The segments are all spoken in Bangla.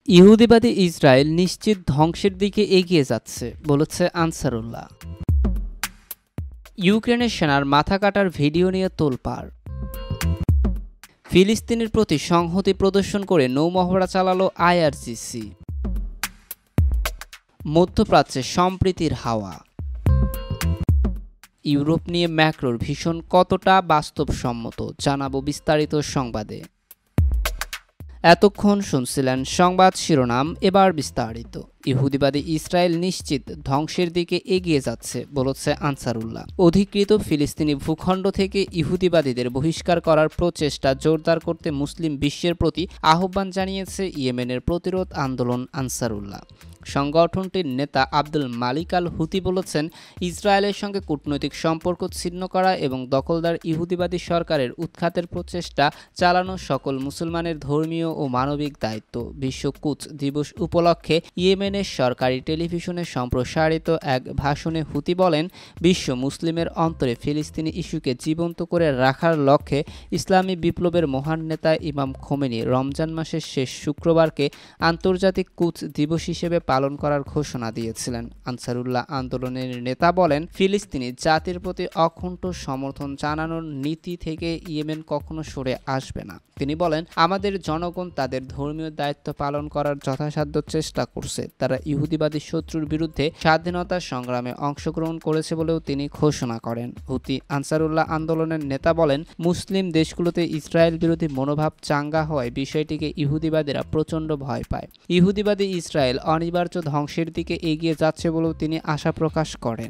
ইহুদিবাদী ইসরায়েল নিশ্চিত ধ্বংসের দিকে এগিয়ে যাচ্ছে বলেছে আনসারুল্লাহ। ইউক্রেনের সেনার মাথা কাটার ভিডিও নিয়ে তোলপাড়। ফিলিস্তিনের প্রতি সংহতি প্রদর্শন করে নৌমহড়া চালালো আইআরজিসি। মধ্যপ্রাচ্যে সম্প্রীতির হাওয়া। ইউরোপ নিয়ে ম্যাক্রোর ভীষণ কতটা বাস্তবসম্মত জানাবো বিস্তারিত সংবাদে। এতক্ষণ শুনছিলেন সংবাদ শিরোনাম, এবার বিস্তারিত। ইহুদিবাদী ইসরায়েল নিশ্চিত ধ্বংসের দিকে এগিয়ে যাচ্ছে বলেছে আনসারুল্লাহ। অধিকৃত ফিলিস্তিনি ভূখণ্ড থেকে ইহুদিবাদীদের বহিষ্কার করার প্রচেষ্টা জোরদার করতে মুসলিম বিশ্বের প্রতি আহ্বান জানিয়েছে ইয়েমেনের প্রতিরোধ আন্দোলন আনসারুল্লাহ। সংগঠনটির নেতা আব্দুল মালিক আল হুতি বলেছেন, ইসরায়েলের সঙ্গে কূটনৈতিক সম্পর্ক ছিন্ন করা এবং দখলদার ইহুদিবাদী সরকারের উৎখাতের প্রচেষ্টা চালানো সকল মুসলমানের ধর্মীয় ও মানবিক দায়িত্ব। বিশ্ব কুচ দিবস উপলক্ষে ইয়েমেনের সরকারি টেলিভিশনে সম্প্রসারিত এক ভাষণে হুতি বলেন, বিশ্ব মুসলিমের অন্তরে ফিলিস্তিনি ইস্যুকে জীবন্ত করে রাখার লক্ষ্যে ইসলামী বিপ্লবের মহান নেতা ইমাম খোমেনি রমজান মাসের শেষ শুক্রবারকে আন্তর্জাতিক কুচ দিবস হিসেবে পালন করার ঘোষণা দিয়েছিলেন। আনসারুল্লাহ আন্দোলনের নেতা বলেন, ফিলিস্তিনি জাতির প্রতি অকুণ্ঠ সমর্থন জানানোর নীতি থেকে ইয়েমেন কখনো সরে আসবে না। তিনি বলেন, আমাদের জনগণ তাদের ধর্মীয় দায়িত্ব পালন করার যথাসাধ্য চেষ্টা করছে। তারা ইহুদিবাদী শত্রুর বিরুদ্ধে স্বাধীনতা সংগ্রামে অংশগ্রহণ করেছে বলেও তিনি ঘোষণা করেন। হুতি আনসারুল্লাহ আন্দোলনের নেতা বলেন, মুসলিম দেশগুলোতে ইসরায়েল বিরোধী মনোভাব চাঙ্গা হওয়ায় বিষয়টিকে ইহুদিবাদীরা প্রচণ্ড ভয় পায়। ইহুদিবাদী ইসরায়েল অনিবার্য ধ্বংসের দিকে এগিয়ে যাচ্ছে বলেও তিনি আশা প্রকাশ করেন।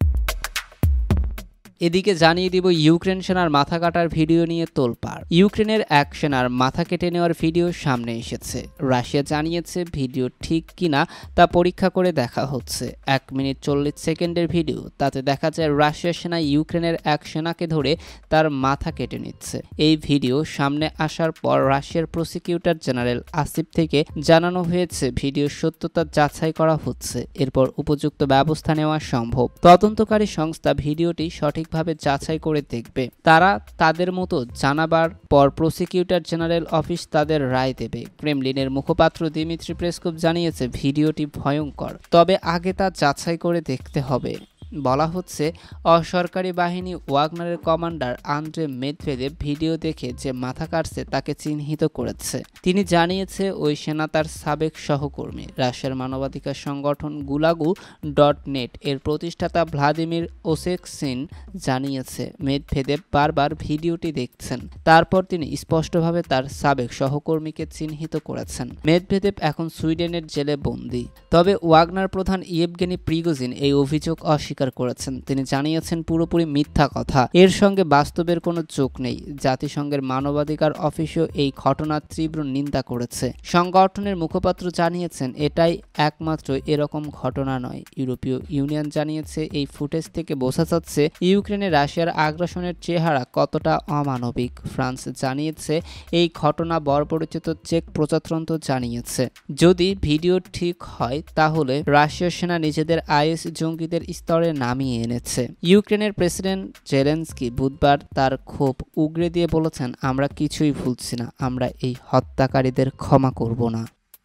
এদিকে জানিয়ে দিব, ইউক্রেন সেনার মাথা কাটার ভিডিও নিয়ে তোলপাড়। ইউক্রেনের এক সেনার মাথা কেটে নেওয়ার ভিডিও সামনে এসেছে। রাশিয়া জানিয়েছে ভিডিও ঠিক কিনা তা পরীক্ষা করে দেখা হচ্ছে। 1 মিনিট 40 সেকেন্ডের ভিডিও। তাতে দেখা যায় রাশিয়ার সেনা ইউক্রেনের এক সেনাকে ধরে তার মাথা কেটে নিচ্ছে। এই ভিডিও সামনে আসার পর রাশিয়ার প্রসিকিউটর জেনারেল আসিফ থেকে জানানো হয়েছে ভিডিওর সত্যতা যাচাই করা হচ্ছে। এরপর উপযুক্ত ব্যবস্থা নেওয়া সম্ভব। তদন্তকারী সংস্থা ভিডিওটি সঠিকভাবে যাচাই করে দেখবে। তারা তাদের মতো জানাবার পর প্রসিকিউটর জেনারেল অফিস তাদের রায় দেবে। ক্রেমলিনের মুখপাত্র দিমিত্রি পেসকভ জানিয়েছে ভিডিওটি ভয়ঙ্কর, তবে আগে তা যাচাই করে দেখতে হবে। বলা হচ্ছে, অসরকারি বাহিনী ওয়াগনারের কমান্ডার আন্দ্রে মেদভেদেভ ভিডিও দেখে যে মাথা কাটছে তাকে চিহ্নিত করেছে। তিনি জানিয়েছে ওই সেনা তার সাবেক সহকর্মী। রাশিয়ার মানবাধিকার সংগঠন গুলাগু.নেট এর প্রতিষ্ঠাতা ভ্লাদিমির ওসেকসিন জানিয়েছে, মেদভেদেভ বারবার ভিডিওটি দেখছেন। তারপর তিনি স্পষ্টভাবে তার সাবেক সহকর্মীকে চিহ্নিত করেছেন। মেদভেদেভ এখন সুইডেনের জেলে বন্দী। তবে ওয়াগনার প্রধান ইয়েভগেনি প্রিগোজিন এই অভিযোগ অস্বীকার করেছেন। তিনি জানিয়েছেন পুরোপুরি মিথ্যা কথা, এর সঙ্গে বাস্তবের কোনো যোগ নেই। জাতিসংঘের মানবাধিকার অফিসও এই ঘটনার তীব্র নিন্দা করেছে। সংগঠনের মুখপাত্র জানিয়েছেন, এটাই একমাত্র এরকম ঘটনা নয়। ইউরোপীয় ইউনিয়ন জানিয়েছে, এই ফুটেজ থেকে বোঝা যাচ্ছে ইউক্রেনে রাশিয়ার আগ্রাসনের চেহারা কতটা অমানবিক। ফ্রান্স জানিয়েছে, এই ঘটনা বর্বরোচিত চেক প্রজাতন্ত্র জানিয়েছে। যদি ভিডিও ঠিক হয় তাহলে রাশিয়ার সেনা নিজেদের আইএস জঙ্গিদের স্তরে নামিয়ে এনেছে। ইউক্রেনের প্রেসিডেন্ট জেলেনস্কি বুধবার তার ক্ষোভ উগরে দিয়ে বলেছেন, আমরা কিছুই ভুলছি না, আমরা এই হত্যাকারীদের ক্ষমা করব না।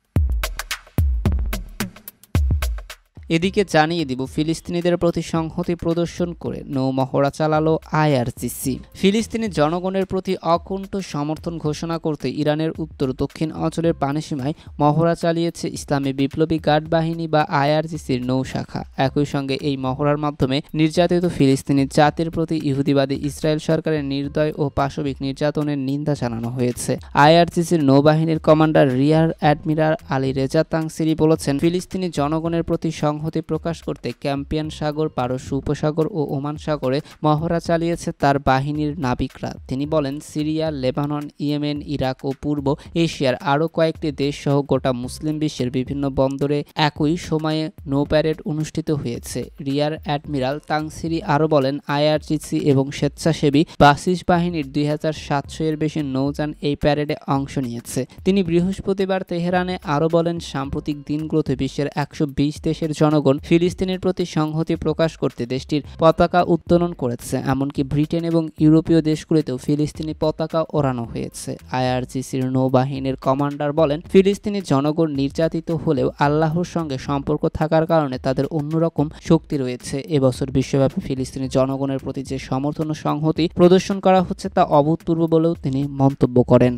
এদিকে জানিয়ে দিব, ফিলিস্তিনিদের প্রতি সংহতি প্রদর্শন করে নৌমহড়া চালালো আইআরজিসি। ফিলিস্তিনি জনগণের প্রতি অকুণ্ঠ সমর্থন ঘোষণা করতে ইরানের উত্তর দক্ষিণ অঞ্চলের পানিসীমায় মহড়া চালিয়েছে ইসলামী বিপ্লবী গার্ড বাহিনী বা আইআরজিসির নৌ শাখা। একই সঙ্গে এই মহড়ার মাধ্যমে নির্যাতিত ফিলিস্তিনি জাতির প্রতি ইহুদিবাদী ইসরায়েল সরকারের নির্দয় ও পাশবিক নির্যাতনের নিন্দা জানানো হয়েছে। আইআরজিসির নৌবাহিনীর commander rear admiral Ali Reza Tangsiri বলেছেন, ফিলিস্তিনি জনগণের প্রতি সংহতি প্রকাশ করতে ক্যাম্পিয়ান সাগর, পারস্য উপসাগর ও ওমান সাগরে মহড়া চালিয়েছে তার বাহিনীর নাবিকরা। তিনি বলেন, সিরিয়া, লেবানন, ইয়েমেন, ইরাক ও পূর্ব এশিয়ার আরও কয়েকটি দেশ সহ গোটা মুসলিম বিশ্বের বিভিন্ন বন্দরে একই সময়ে নৌ প্যারেড অনুষ্ঠিত হয়েছে। রিয়ার অ্যাডমিরাল তাংসিরি আরও বলেন, আইআরজিসি এবং স্বেচ্ছাসেবী বাসিস বাহিনীর 2700 এর বেশি নৌযান এই প্যারেডে অংশ নিয়েছে। তিনি বৃহস্পতিবার তেহরানে আরও বলেন, সাম্প্রতিক দিনগুলোতে বিশ্বের 120 দেশের জনগণ ফিলিস্তিনের প্রতি সংহতি প্রকাশ করতে দেশটির পতাকা উত্তোলন করেছে। এমনকি ব্রিটেন এবং ইউরোপীয় দেশগুলিতেও ফিলিস্তিনি পতাকা ওড়ানো হয়েছে। আইআরজিসির নৌবাহিনীর কমান্ডার বলেন, ফিলিস্তিনি জনগণ নির্যাতিত হলেও আল্লাহর সঙ্গে সম্পর্ক থাকার কারণে তাদের অন্যরকম শক্তি রয়েছে। এবছর বিশ্বব্যাপী ফিলিস্তিনি জনগণের প্রতি যে সমর্থন ও সংহতি প্রদর্শন করা হচ্ছে তা অভূতপূর্ব বলেও তিনি মন্তব্য করেন।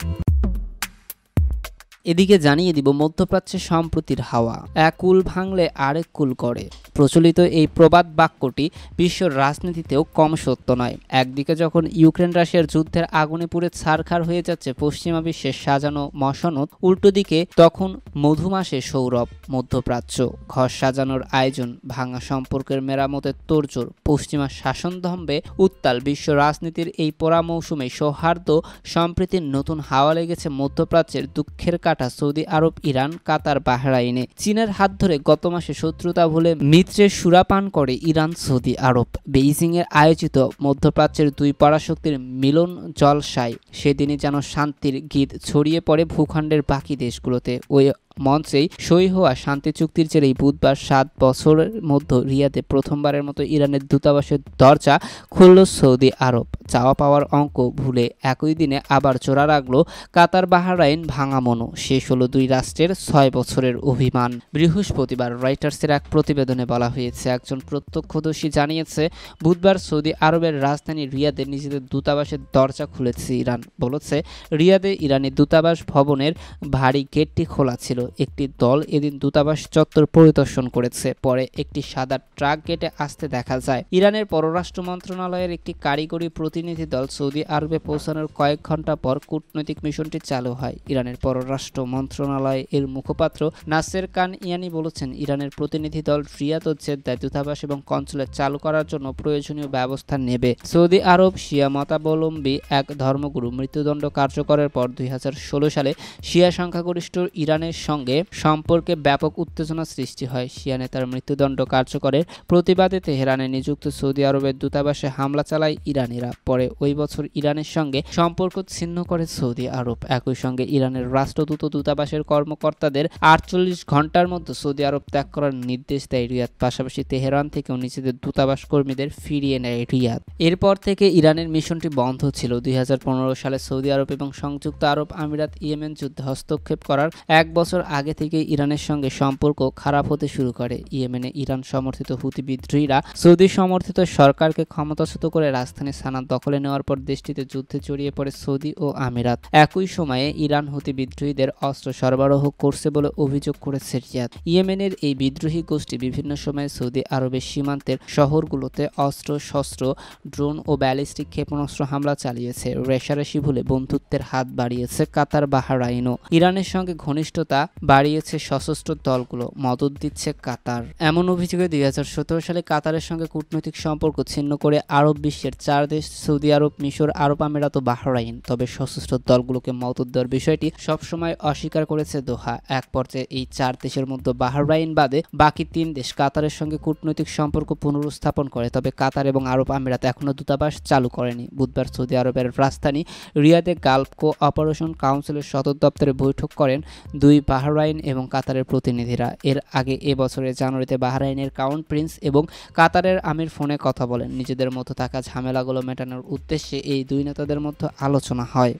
এদিকে জানিয়ে দিব মধ্যপ্রাচ্যে সম্প্রতির হাওয়া, এক কুল ভাঙলে আরেক কুল করে। প্রচলিত এই প্রবাদ বাক্যটি বিশ্ব রাজনীতিতেও কম সত্য নয়। একদিকে যখন ইউক্রেন রাশিয়ার যুদ্ধের আগুনে পুড়ে ছারখার হয়ে যাচ্ছে পশ্চিমা বিশ্বের সাজানো মসনদ, উল্টো দিকে তখন মধুমাসে সৌরভ। মধ্যপ্রাচ্য ঘর সাজানোর আয়োজন, ভাঙা সম্পর্কের মেরামতের তোড়জোড়, পশ্চিমা শাসনদম্ভে উত্তাল বিশ্ব রাজনীতির এই পোড়া মৌসুমে সৌহার্দ্য সম্প্রীতির নতুন হাওয়া লেগেছে মধ্যপ্রাচ্যের দুঃখের সৌদি আরব, ইরান, কাতার, বাহরাইনে। চীনের হাত ধরে গত মাসে শত্রুতা ভুলে মিত্রের সুরাপান করে ইরান, সৌদি আরব। বেইজিংয়ে আয়োজিত মধ্যপ্রাচ্যের দুই পরাশক্তির মিলন জলসায় সেদিনই যেন শান্তির গীত ছড়িয়ে পড়ে ভূখণ্ডের বাকি দেশগুলোতে। ওই মঞ্চেই সই হওয়া শান্তি চুক্তির জেরেই বুধবার 7 বছরের মধ্যে রিয়াদে প্রথমবারের মতো ইরানের দূতাবাসের দরজা খুলল সৌদি আরব। চাওয়া পাওয়ার অঙ্ক ভুলে একই দিনে আবার জোড়া রাখল কাতার, বাহরাইন। ভাঙা মনো শেষ হলো দুই রাষ্ট্রের 6 বছরের অভিমান। বৃহস্পতিবার রয়টার্সের এক প্রতিবেদনে বলা হয়েছে, একজন প্রত্যক্ষদর্শী জানিয়েছে বুধবার সৌদি আরবের রাজধানী রিয়াদে নিজেদের দূতাবাসের দরজা খুলেছে ইরান। বলেছে, রিয়াদে ইরানি দূতাবাস ভবনের ভারী গেটটি খোলা ছিল। একটি দল এদিন দূতাবাস চত্বর পরিদর্শন করেছে। পরে একটি সাদা ট্রাক গেটে আসতে দেখা যায়। ইরানের পররাষ্ট্র মন্ত্রণালয়ের একটি কারিগরি প্রতিনিধি দল সৌদি আরবে পৌঁছানোর কয়েক ঘন্টা পর কূটনৈতিক মিশনটি চালু হয়। ইরানের পররাষ্ট্র মন্ত্রণালয় এর মুখপাত্র নাসের কান ইয়ানি বলেছেন, ইরানের প্রতিনিধি দল রিয়াদ ও জেদ্দায় দূতাবাস এবং কনসুলেট চালু করার জন্য প্রয়োজনীয় ব্যবস্থা নেবে। সৌদি আরব শিয়া মতাবলম্বী এক ধর্মগুরু মৃত্যুদণ্ড কার্যকরের পর 2016 সালে শিয়া সংখ্যাগরিষ্ঠ ইরানের সঙ্গে সম্পর্কে ব্যাপক উত্তেজনা সৃষ্টি হয়। শিয়া নেতার মৃত্যুদণ্ড কার্যকরের প্রতিবাদে তেহরানে নিযুক্ত সৌদি আরবের দূতাবাসে হামলা চালায় ইরানিরা। পরে ওই বছর ইরানের সঙ্গে সম্পর্ক ছিন্ন করে সৌদি আরব। একই সঙ্গে ইরানের রাষ্ট্রদূত দূতাবাসের কর্মকর্তাদের 48 ঘন্টার মধ্যে সৌদি আরব ত্যাগ করার নির্দেশ দেয় রিয়াদ। পাশাপাশি তেহরান থেকেও নিজেদের দূতাবাস কর্মীদের ফিরিয়ে নেয় রিয়াদ। এরপর থেকে ইরানের মিশনটি বন্ধ ছিল। 2015 সালে সৌদি আরব এবং সংযুক্ত আরব আমিরাত ইয়েমেন যুদ্ধে হস্তক্ষেপ করার এক বছর আগে থেকে ইরানের সঙ্গে সম্পর্ক খারাপ হতে শুরু করে। ইয়েমেনে ইরান সমর্থিত হুতি বিদ্রোহীরা সৌদি সমর্থিত সরকারকে ক্ষমতাচ্যুত করে রাজধানী সানা দখলে নেওয়ার পর দেশটিতে যুদ্ধে জড়িয়ে পড়ে সৌদি ও আমিরাত। একই সময়ে ইরান হুতি বিদ্রোহীদের অস্ত্র সরবরাহ করছে বলে অভিযোগ করেছে রিয়াদ। ইয়েমেনের এই বিদ্রোহী গোষ্ঠী বিভিন্ন সময়ে সৌদি আরবের সীমান্তের শহরগুলোতে অস্ত্র শস্ত্র, ড্রোন ও ব্যালিস্টিক ক্ষেপণাস্ত্র হামলা চালিয়েছে। রেশারেশি ভুলে বন্ধুত্বের হাত বাড়িয়েছে কাতার, বাহরাইনও। ইরানের সঙ্গে ঘনিষ্ঠতা বাড়িয়েছে সশস্ত্র দলগুলো, মদত দিচ্ছে কাতার। এমন অভিযোগে 2017 সালে কাতারের সঙ্গে কূটনৈতিক সম্পর্ক ছিন্ন করে আরব বিশ্বের 4 দেশ সৌদি আরব, মিশর, আরব আমিরাত ও বাহরাইন। তবে সশস্ত্র দলগুলোকে মদত দেওয়ার বিষয়টি সবসময় অস্বীকার করেছে দোহা। এক পর্যায়ে এই 4 দেশের মধ্যে বাহরাইন বাদে বাকি 3 দেশ কাতারের সঙ্গে কূটনৈতিক সম্পর্ক পুনরুস্থাপন করে। তবে কাতার এবং আরব আমিরাত এখনও দূতাবাস চালু করেনি। বুধবার সৌদি আরবের রাজধানী রিয়াদে গালফ কো-অপারেশন কাউন্সিলের সদর দপ্তরে বৈঠক করেন দুই বাহরাইন এবং কাতারের প্রতিনিধিরা। এর আগে এবছরের জানুয়ারিতে বাহরাইনের ক্রাউন প্রিন্স এবং কাতারের আমির ফোনে কথা বলেন। নিজেদের মধ্যে থাকা ঝামেলাগুলো মেটানোর উদ্দেশ্যে এই দুই নেতাদের মধ্যে আলোচনা হয়।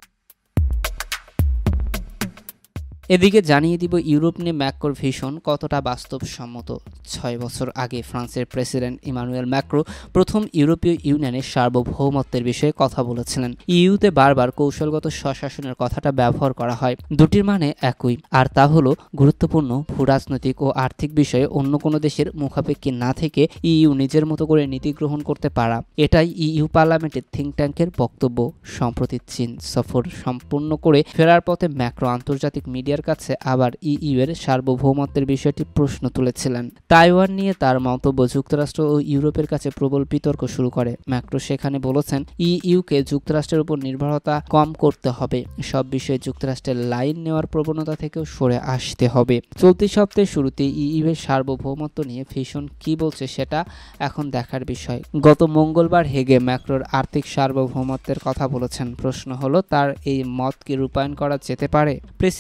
এদিকে জানিয়ে দিব ইউরোপ নিয়ে ম্যাক্রোর ভিশন কতটা বাস্তবসম্মত। 6 বছর আগে ফ্রান্সের প্রেসিডেন্ট ইমানুয়েল ম্যাক্রো প্রথম ইউরোপীয় ইউনিয়নের সার্বভৌমত্বের বিষয়ে কথা বলেছিলেন। ইউতে বারবার কৌশলগত স্বশাসনের কথাটা ব্যবহার করা হয়। দুটির মানে একই, আর তা হলো গুরুত্বপূর্ণ ভূরাজনৈতিক ও আর্থিক বিষয়ে অন্য কোনো দেশের মুখাপেক্ষী না থেকে ইইউ নিজের মতো করে নীতি গ্রহণ করতে পারা। এটাই ইইউ পার্লামেন্টের থিঙ্ক ট্যাঙ্কের বক্তব্য। সম্প্রতি চীন সফর সম্পূর্ণ করে ফেরার পথে ম্যাক্রো আন্তর্জাতিক মিডিয়ার কাছে আবার ইইউ এর সার্বভৌমত্বের বিষয়টি প্রশ্ন তুলেছিলেন। তাইওয়ান নিয়ে তার মন্তব্য যুক্তরাষ্ট্র ও ইউরোপের কাছে প্রবল বিতর্ক শুরু করে। ম্যাক্রো সেখানে বলেছেন, ইইউকে যুক্তরাষ্ট্রের উপর নির্ভরতা কম করতে হবে, সব বিষয়ে যুক্তরাষ্ট্রের লাইন নেওয়ার প্রবণতা থেকেও সরে আসতে হবে। চলতি সপ্তাহের শুরুতে ইইউ এর সার্বভৌমত্ব নিয়ে ভিশন কি বলছে সেটা এখন দেখার বিষয়। গত মঙ্গলবার হেগে ম্যাক্রোর আর্থিক সার্বভৌমত্বের কথা বলেছেন। প্রশ্ন হলো, তার এই মত কি রূপায়ণ করা যেতে পারে? প্রেসিডেন্ট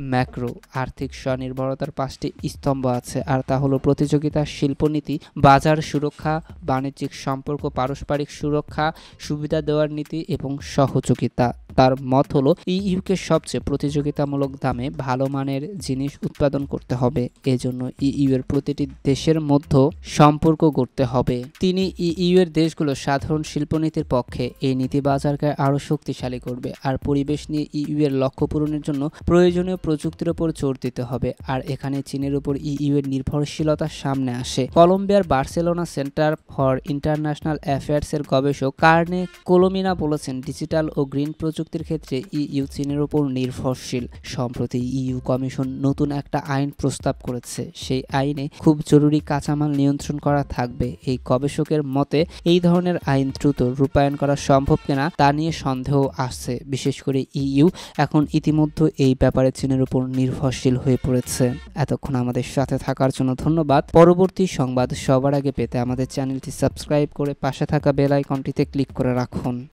ম্যাক্রো আর্থিক স্বনির্ভরতার 5টি স্তম্ভ আছে, আর তা হলো প্রতিযোগিতা, শিল্পনীতি, বাজার সুরক্ষা, বাণিজ্যিক সম্পর্ক, পারস্পরিক সুরক্ষা, সুবিধা দেওয়ার নীতি এবং সহযোগিতা। তার মত হলো ইইউকে সবচেয়ে প্রতিযোগিতামূলক দামে ভালো মানের জিনিস উৎপাদন করতে হবে, এজন্য ইইউ এর প্রতিটি দেশের মধ্যে সম্পর্ক গড়তে হবে। তিনি ইইউ এর দেশগুলো সাধারণ শিল্পনীতির পক্ষে, এই নীতি বাজারকে আরও শক্তিশালী করবে, আর পরিবেশ নিয়ে ইইউ এর লক্ষ্য পূরণের জন্য প্রয়োজনীয় প্রযুক্তির উপর জোর দিতে হবে। আর এখানে চীনের উপর ইইউ এর নির্ভরশীলতা সামনে আসে। কলম্বিয়ার Barcelona centre for international affairs এর গবেষক কার্নে কোলোমিনা বলেছেন, ডিজিটাল ও গ্রিন প্রযুক্তির ক্ষেত্রে ইইউ চীনের উপর নির্ভরশীল। সম্প্রতি ইইউ কমিশন নতুন একটা আইন প্রস্তাব করেছে, সেই আইনে খুব জরুরি কাঁচামাল নিয়ন্ত্রণ করা থাকবে। এই গবেষকের মতে এই ধরনের আইন দ্রুত রূপায়ণ করা সম্ভব কিনা তা নিয়ে সন্দেহ আসছে, বিশেষ করে ইইউ এখন ইতিমধ্যে এই ব্যাপারে চীনের উপর নির্ভরশীল হয়ে পড়েছে। এতক্ষণ আমাদের সাথে থাকার জন্য ধন্যবাদ। পরবর্তী সংবাদ সবার আগে পেতে আমাদের চ্যানেলটি সাবস্ক্রাইব করে পাশে থাকা বেল আইকনটিতে ক্লিক করে রাখুন।